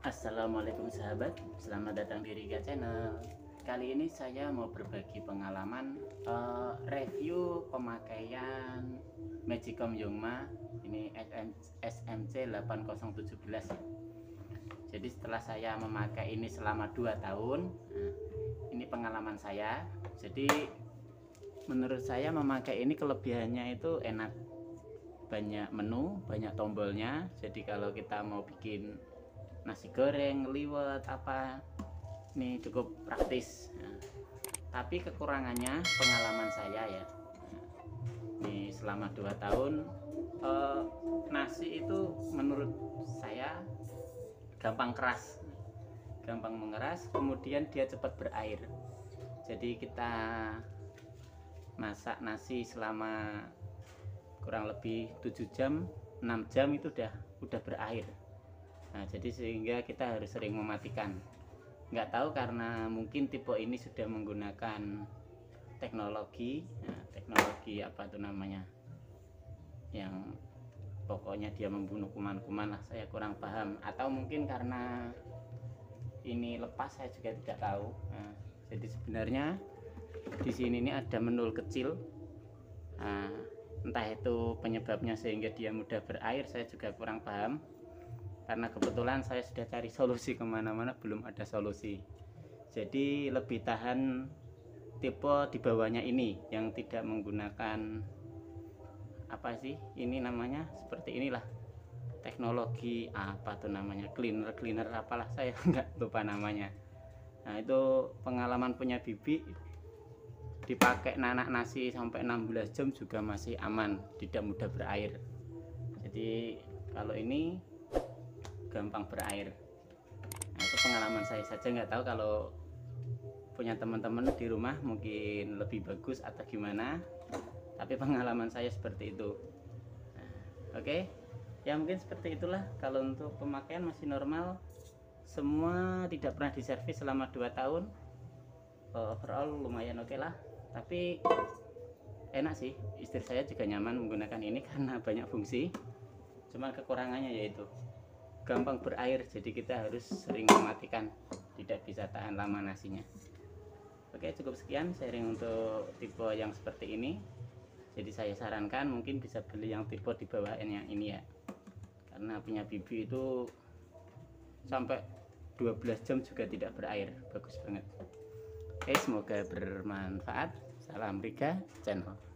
Assalamualaikum sahabat, selamat datang di Riga Channel. Kali ini saya mau berbagi pengalaman review pemakaian Magicom Yongma ini SMC 8017 ya. Jadi setelah saya memakai ini selama 2 tahun, ini pengalaman saya. Jadi menurut saya memakai ini kelebihannya itu enak, banyak menu, banyak tombolnya. Jadi kalau kita mau bikin nasi goreng, liwet apa, ini cukup praktis. Tapi kekurangannya pengalaman saya ya, ini selama 2 tahun nasi itu menurut saya gampang keras, gampang mengeras, kemudian dia cepat berair. Jadi kita masak nasi selama kurang lebih 7 jam 6 jam itu udah berair. Nah, jadi sehingga kita harus sering mematikan. Nggak tahu karena mungkin tipe ini sudah menggunakan teknologi, teknologi apa itu namanya, yang pokoknya dia membunuh kuman-kuman lah, saya kurang paham. Atau mungkin karena ini lepas, saya juga tidak tahu. Nah, jadi sebenarnya di sini ini ada menul kecil. Nah, entah itu penyebabnya sehingga dia mudah berair, saya juga kurang paham. Karena kebetulan saya sudah cari solusi kemana-mana, belum ada solusi. Jadi lebih tahan tipe di bawahnya ini yang tidak menggunakan apa sih ini namanya, seperti inilah teknologi apa tuh namanya, cleaner apalah, saya nggak lupa namanya. Nah, itu pengalaman punya bibi, dipakai nanak nasi sampai 16 jam juga masih aman, tidak mudah berair. Jadi kalau ini gampang berair. Nah, itu pengalaman saya saja, nggak tahu kalau punya teman-teman di rumah mungkin lebih bagus atau gimana, tapi pengalaman saya seperti itu. Nah, oke, ya mungkin seperti itulah. Kalau untuk pemakaian masih normal, semua tidak pernah diservis selama 2 tahun. Overall lumayan oke lah, tapi enak sih, istri saya juga nyaman menggunakan ini karena banyak fungsi. Cuman kekurangannya yaitu gampang berair, jadi kita harus sering mematikan, tidak bisa tahan lama nasinya. Oke, cukup sekian sharing untuk tipe yang seperti ini. Jadi saya sarankan mungkin bisa beli yang tipe di bawah yang ini ya, karena punya bibi itu sampai 12 jam juga tidak berair, bagus banget. Oke, semoga bermanfaat. Salam Riga Channel.